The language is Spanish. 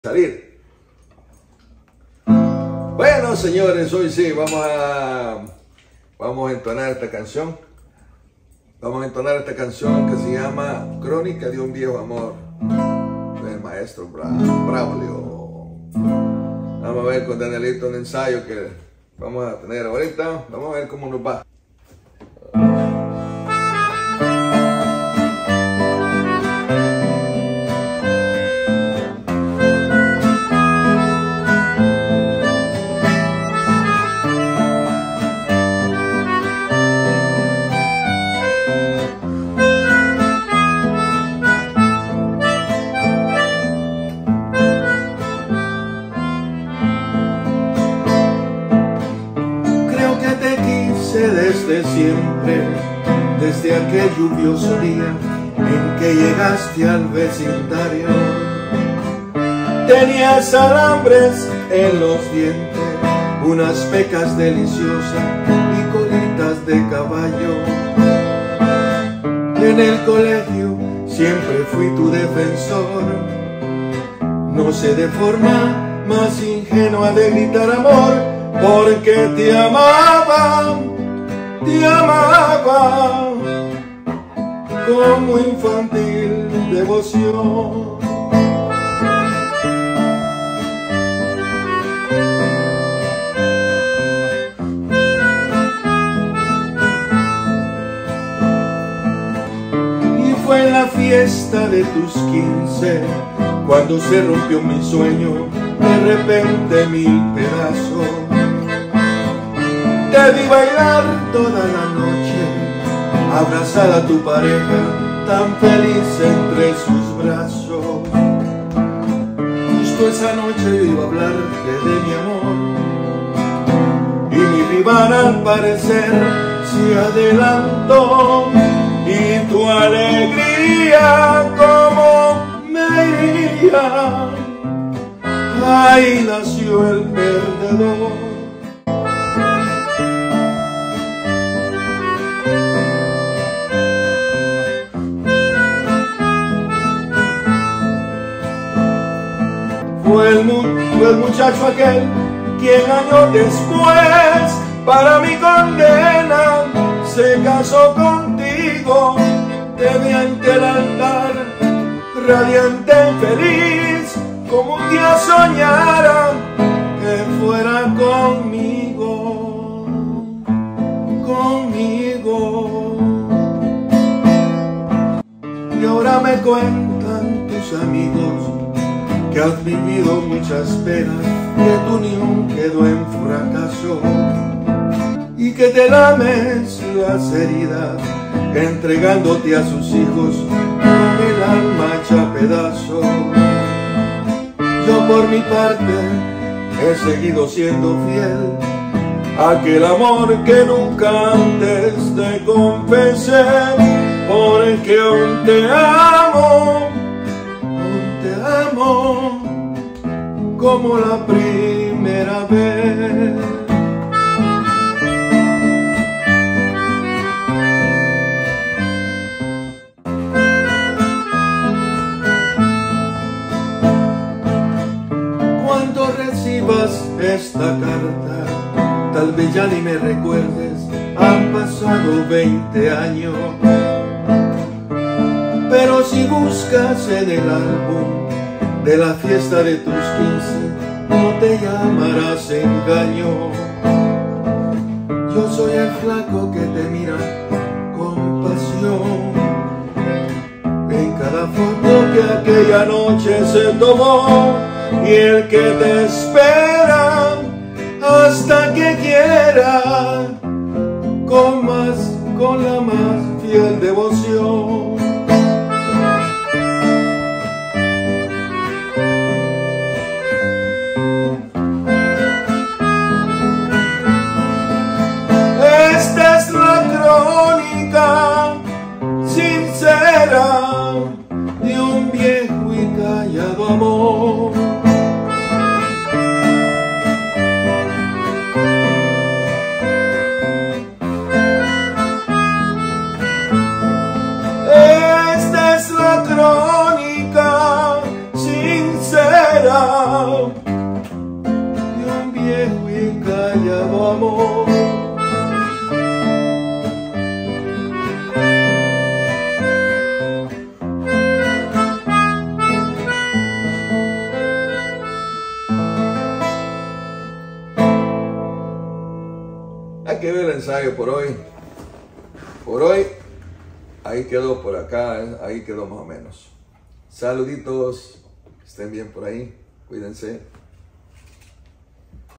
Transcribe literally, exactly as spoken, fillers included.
salir. Bueno, señores, hoy sí vamos a vamos a entonar esta canción. Vamos a entonar esta canción que se llama Crónica de un viejo amor, del maestro Bra Braulio. Vamos a ver con Danielito un ensayo que vamos a tener ahorita. Vamos a ver cómo nos va. Desde siempre, desde aquel lluvioso día en que llegaste al vecindario. Tenías alambres en los dientes, unas pecas deliciosas y colitas de caballo. En el colegio siempre fui tu defensor, no sé de forma más ingenua de gritar amor, porque te amaba. Te amaba como infantil devoción. Y fue en la fiesta de tus quince cuando se rompió mi sueño de repente mil pedazos. Te vi bailar toda la noche, abrazada a tu pareja, tan feliz entre sus brazos. Justo esa noche yo iba a hablarte de mi amor, y mi rival al parecer se adelantó, y tu alegría como me iría, ahí nació el perdedor. Fue el, mu fue el muchacho aquel quien años después para mi condena se casó contigo. Te vi ante el altar radiante y feliz, como un día soñara que fuera conmigo, conmigo. Y ahora me cuentan tus amigos que has vivido muchas penas, que tu unión quedó en fracaso, y que te lames las heridas, entregándote a sus hijos con el alma hecha pedazos. Yo por mi parte he seguido siendo fiel a aquel amor que nunca antes te confesé, porque aún te amo, te amo como la primera vez. Cuando recibas esta carta, tal vez ya ni me recuerdes, han pasado veinte años. Pero si buscas en el álbum de la fiesta de tus quince, no te llamarás engaño. Yo soy el flaco que te mira con pasión en cada foto que aquella noche se tomó, y el que te espera hasta que quiera con más, con la más fiel devoción. Sincera de un viejo y callado amor. amor. Hay que ver el ensayo por hoy. Por hoy, ahí quedó por acá, ¿eh? Ahí quedó más o menos. Saluditos, estén bien por ahí, cuídense.